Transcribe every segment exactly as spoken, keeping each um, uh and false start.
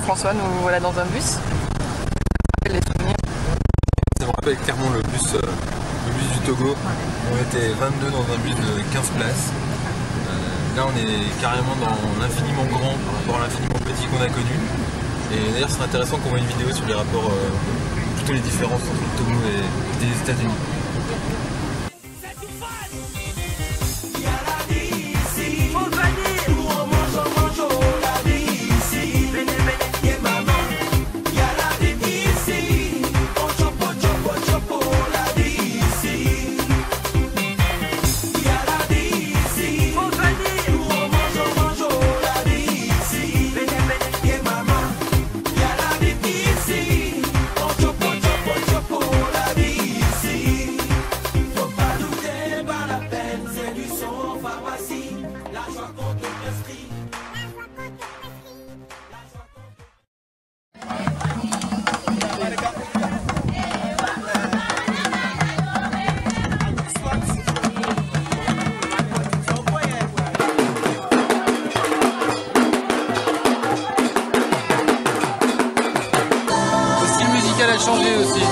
François, nous voilà dans un bus. Les souvenirs. Ça me rappelle clairement le bus, euh, le bus du Togo. Ouais. On était vingt-deux dans un bus de quinze places. Euh, là on est carrément dans l'infiniment grand par rapport à l'infiniment petit qu'on a connu. Et d'ailleurs c'est intéressant qu'on voit une vidéo sur les rapports, euh, plutôt les différences entre le Togo et les États-Unis. Elle a changé aussi.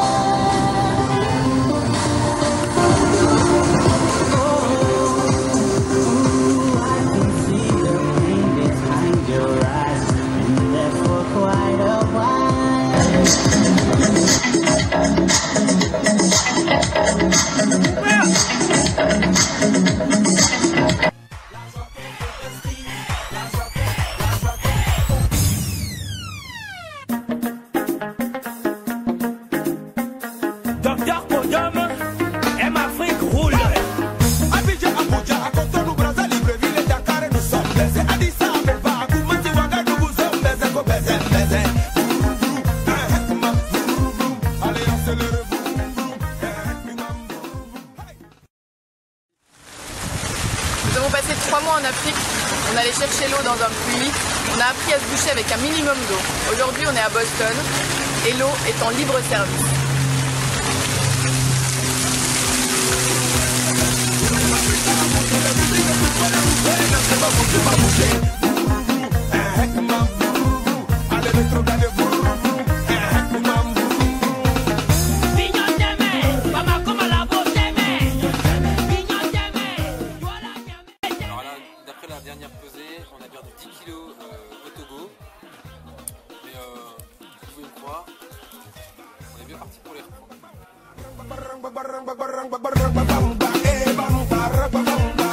Docteur Podium, M Afrique roule. Abidjan, Abuja, Cotonou, Brazza, Libreville, Dakar, nous sommes baisés. Addis Abeba, Koumassi, Ouagadougou, sommes baisés, go baisés, baisés. Allez, accélérez-vous. Nous avons passé trois mois en Afrique. On allait chercher l'eau dans un puits. On a appris à se doucher avec un minimum d'eau. Aujourd'hui, on est à Boston et l'eau est en libre service. Alors là, d'après la dernière pesée, on a perdu dix kilos euh, au Togo. Mais euh, vous pouvez me croire, on est bien parti pour les reprendre.